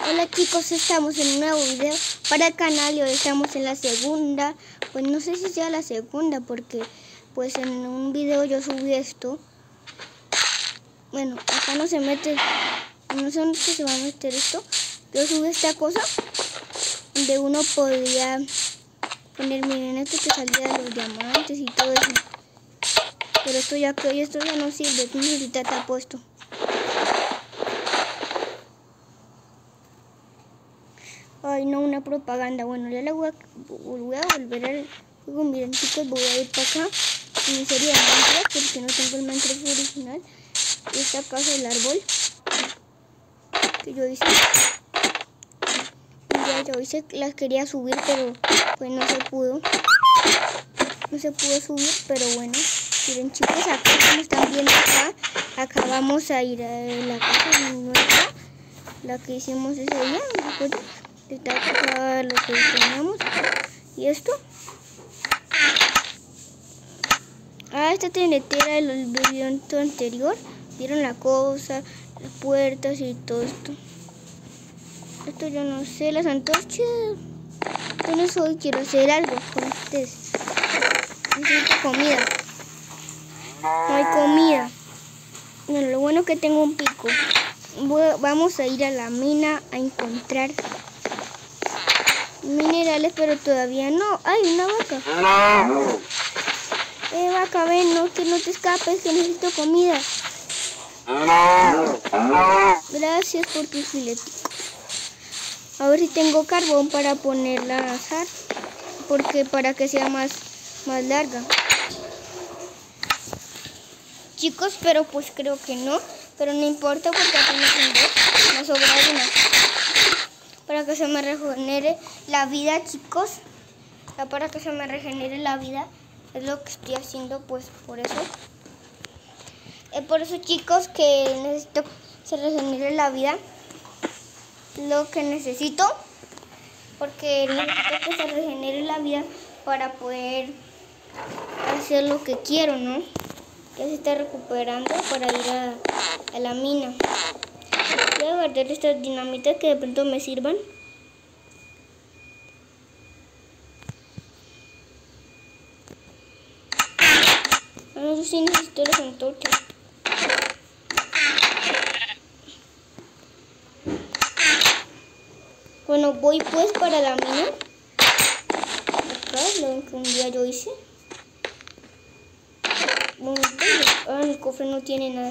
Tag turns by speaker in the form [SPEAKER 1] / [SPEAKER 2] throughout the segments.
[SPEAKER 1] Hola chicos, estamos en un nuevo video para el canal y hoy estamos en la segunda, pues no sé si sea la segunda porque pues en un video yo subí esto. Bueno, acá no se mete, no sé dónde se va a meter esto. Yo subí esta cosa donde uno podía poner, miren esto que salía de los diamantes y todo eso. Pero esto ya que hoy esto ya no sirve, ahorita está puesto. Ay no, una propaganda. Bueno, ya le voy a volver al juego. Miren chicos, voy a ir para acá en mi serie de Minecraft porque no tengo el Minecraft original. Y esta casa del árbol que yo hice. Ya yo hice, las quería subir, pero pues no se pudo. No se pudo subir, pero bueno. Miren chicos, acá como están viendo acá vamos a ir a la casa nuestra, la que hicimos ese día, ¿no se acuerdan? Está acá lo que teníamos. ¿Y esto? Esta TNT era el video anterior. Vieron la cosa, las puertas y todo esto. Esto yo no sé, las antorchas. Entonces hoy quiero hacer algo con ustedes. Necesito comida. No hay comida. Bueno, lo bueno es que tengo un pico. Vamos a ir a la mina a encontrar minerales, pero todavía no. ¡Ay, una vaca! Vaca, ven, no, que no te escapes, que necesito comida. Gracias por tu filetico. A ver si tengo carbón para ponerla a asar, porque para que sea más larga. Chicos, pero pues creo que no, pero no importa porque apenas me sobra una. Para que se me regenere la vida, chicos. Para que se me regenere la vida es lo que estoy haciendo, pues por eso. Por eso, chicos, que necesito que se regenere la vida. Lo que necesito, porque necesito que se regenere la vida para poder hacer lo que quiero, ¿no? Ya se está recuperando para ir a la mina. Voy a guardar estas dinamitas que de pronto me sirvan. Yo sí necesito las antorchas. Bueno, voy pues para la mina. Acá, lo que un día yo hice. El cofre no tiene nada.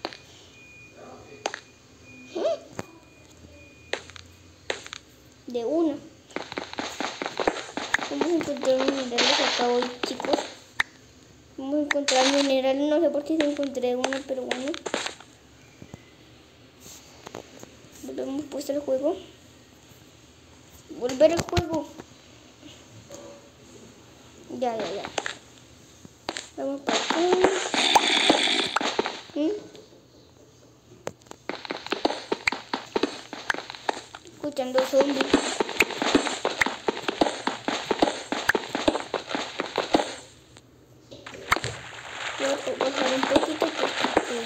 [SPEAKER 1] De una. Vamos a encontrar minerales acá hoy, chicos. Vamos a encontrar minerales, no sé por qué encontré uno, pero bueno. Volvemos pues al juego. Volver al juego. Ya. Vamos para acá. Escuchando zombies. Voy a bajar un poquito porque...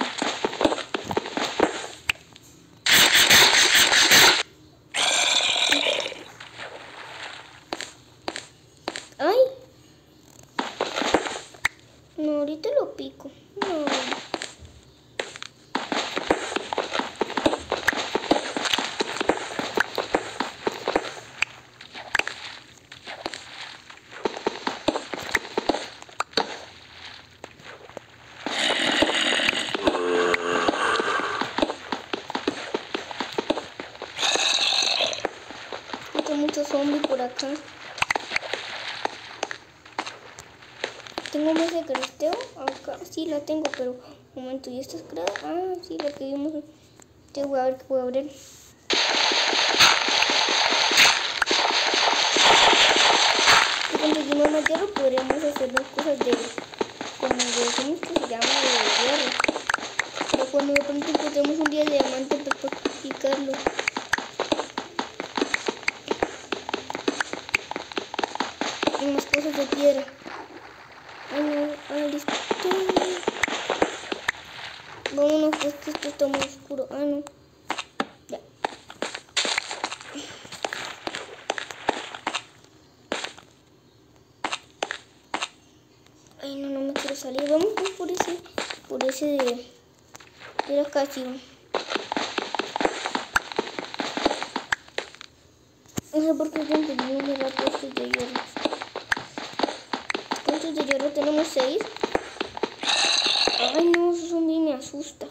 [SPEAKER 1] ¡Ay! No, ahorita lo pico. No. Hay muchos zombies por acá. ¿Tengo más de crasteo? Acá sí la tengo, pero un momento, ¿y esta es creo? Ah, sí, la que vimos. Te voy a ver qué puedo abrir. Si conseguimos más hierro, podríamos hacer las cosas de como decimos que se llama de hierro. Pero cuando de pronto encontremos un día de diamante, pues por picarlo. Y más cosas de piedra. Listo. Vámonos, pues que esto está muy oscuro. No. Ya. por ese de la ocasión. No sé por qué tengo muy rápido estos de hierro. ¿Cuántos de hierro tenemos? 6. Ay no, eso zombie me asusta.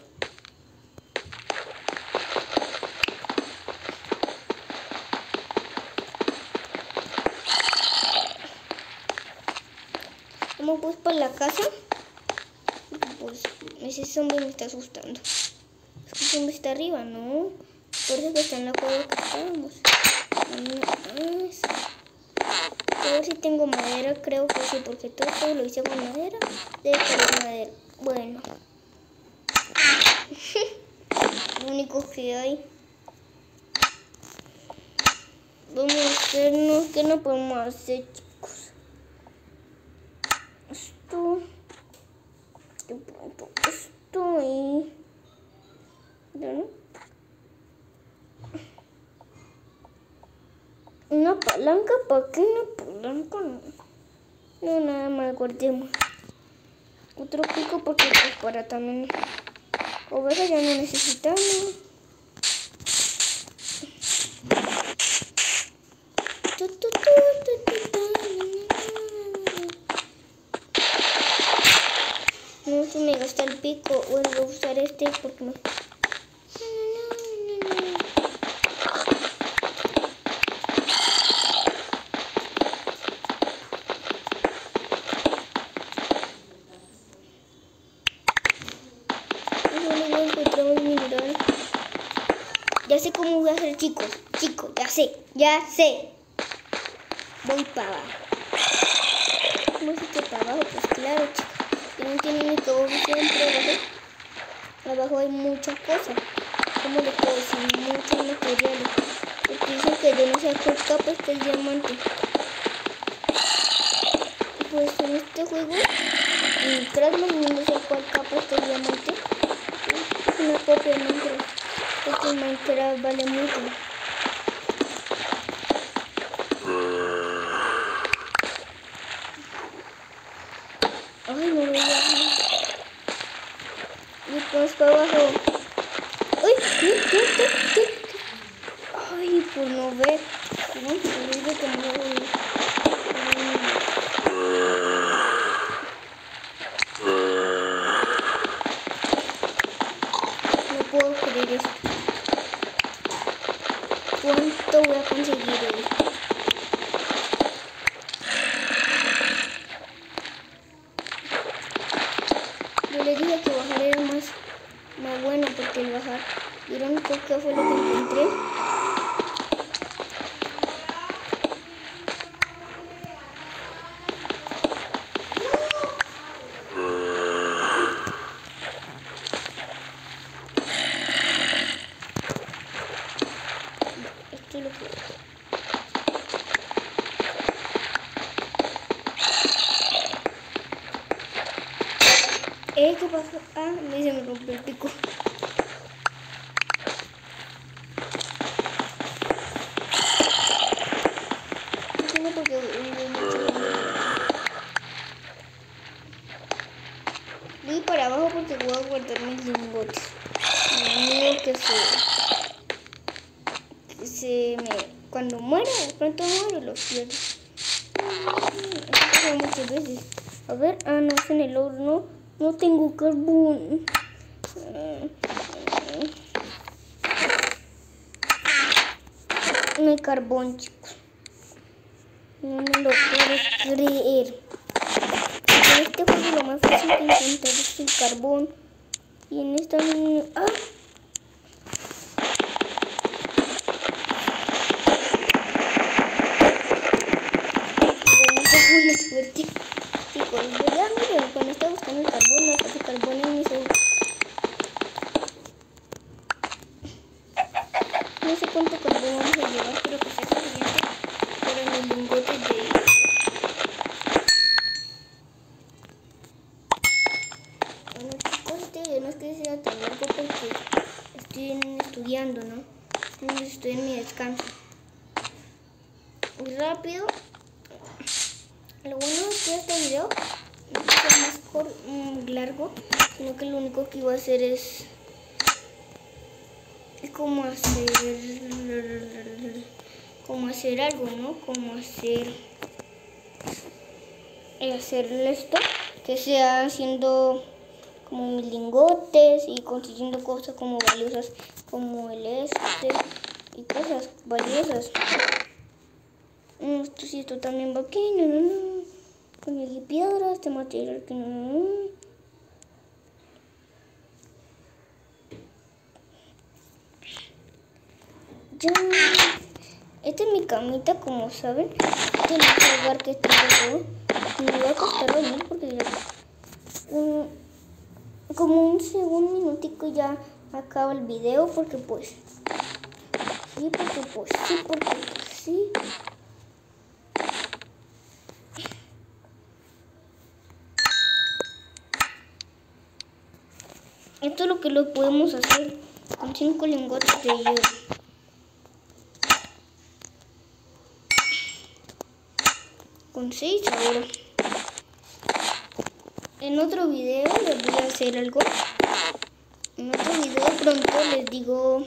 [SPEAKER 1] Vamos pues para la casa. Pues ese zombie me está asustando. Es que el zombie está arriba, ¿no? Parece que está en la cueva que estábamos. A ver si tengo madera, creo que sí, porque todo lo hice con madera. Debe tener madera. Bueno. Lo único que hay. Vamos a hacernos, ¿qué no podemos hacer, chicos? Esto. De pronto esto y... ¿no? Una palanca, ¿para qué una palanca? No, nada más, guardemos. Otro pico porque pues para también... Ovejas ya no necesitamos. No se me gasta el pico, voy a usar este porque no. Ya sé cómo voy a hacer, chicos, ya sé. Voy para abajo. ¿Cómo se que para abajo? Pues claro, chicos. Que no tiene ni todo siempre abajo hay muchas cosas. ¿Cómo le puedo decir? Muchos materiales. Porque dicen que yo no sé cuál capa está el diamante. Pues en este juego, en Crafman no sé cuál capa está el diamante. Es una copia de Minecraft. Porque Minecraft vale mucho. Ay, no voy a... Y pues para abajo. ¡Ay! ¿Qué? Ay, por no ver. No, por ver que no voy. No puedo creer esto. ¿Cuánto voy a conseguir hoy? Yo le dije que bajar era más bueno porque el bajar. ¿Vieron qué fue lo que encontré? Esto es lo que... ¿Qué pasó? Ah, se me rompió el pico. No sé porque voy para abajo porque voy a guardar mis lingotes. Me da miedo que se me... Cuando muera, de pronto muero, los pierdo. Esto pasa muchas veces. A ver, no es en el horno. No tengo carbón. No hay carbón, chicos. No me lo puedo creer. En este juego lo más fácil de encontrar es el carbón. Y en esta... ¡Ah! Muy fuerte. Chicos, ya miren, cuando estaba buscando el carbón, me puse carbón en mi celular. No sé cuánto carbón vamos a llevar, pero que sea suficiente para mis lingotes de... Bueno, chicos, este video no es que sea tan largo porque estoy estudiando, ¿no? Entonces estoy en mi descanso. Muy rápido. Lo bueno es que este video no va a ser más largo sino que lo único que iba a hacer es como hacer algo, ¿no? Como hacerle esto, que sea haciendo como mis lingotes y consiguiendo cosas como valiosas como el y cosas valiosas. Esto sí, esto también va aquí, no. Conseguí piedras, este material que no. Ya. Esta es mi camita, como saben. Este es el lugar que estoy todo. Me voy a acostar a dormir porque ya como un minutico ya acaba el video porque pues sí. Esto es lo que lo podemos hacer con 5 lingotes de hierro. Con 6 ahora. En otro video les voy a hacer algo. En otro video pronto les digo,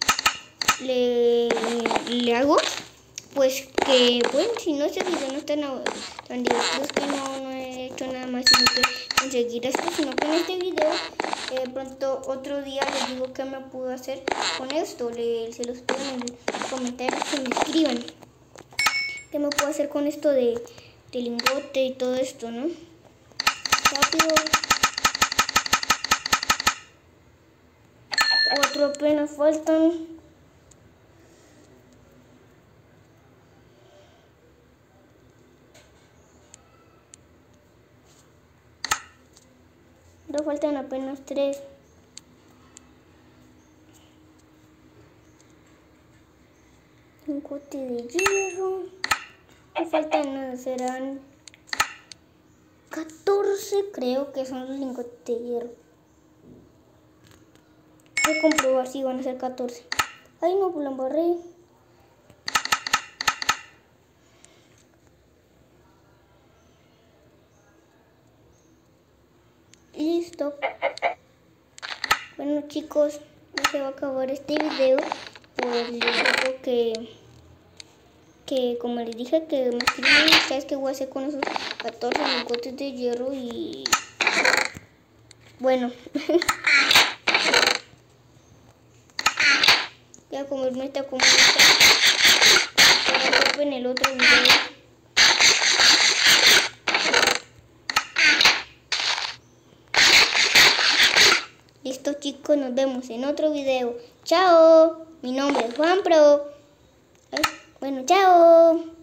[SPEAKER 1] le hago, pues que, bueno, si no ese video no es tan divertido, es que no he hecho nada más sino que conseguir esto, sino que en este video, pronto otro día les digo qué me puedo hacer con esto, se los pido en los comentarios que me escriban. ¿Qué me puedo hacer con esto de lingote y todo esto, no? Rápido. 4 apenas faltan. No faltan apenas 3. Lingote de hierro. No faltan nada, serán 14, creo que son los lingotes de hierro. Voy a comprobar si van a ser 14. Ay, no, pues la embarré. Listo. Bueno, chicos, ya se va a acabar este video. Pues les digo que como les dije, que me escriban ustedes qué voy a hacer con esos 14 lingotes de hierro y bueno. Voy a comerme esta comida para que en el otro video. Listo, chicos, nos vemos en otro video. Chao, mi nombre es Juan Pro. Bueno, chao.